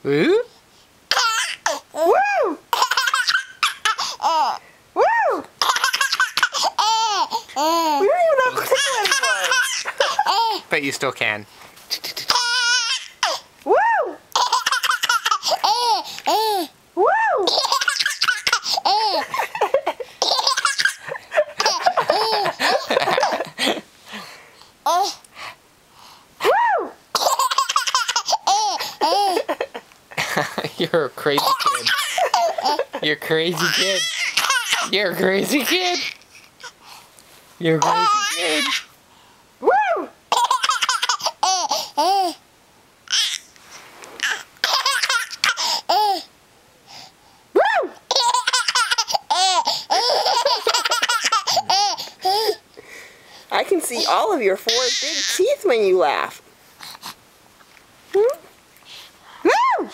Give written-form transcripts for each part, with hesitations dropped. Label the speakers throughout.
Speaker 1: Woo!
Speaker 2: Woo! Woo! We don't even know what to do anymore.
Speaker 1: But you still can.
Speaker 2: Woo! Woo!
Speaker 1: You're a crazy kid. You're a crazy kid. You're a crazy kid. You're a crazy kid.
Speaker 2: Woo! Woo! I can see all of your 4 big teeth when you laugh. Woo!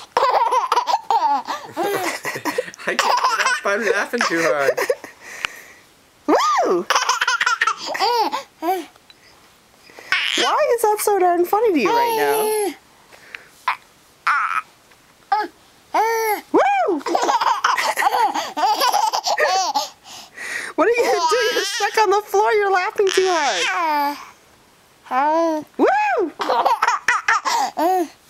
Speaker 1: I can't get up. I'm laughing too hard.
Speaker 2: Woo! Why is that so darn funny to you right now? Woo! What are you gonna do? You're stuck on the floor. You're laughing too hard. Woo!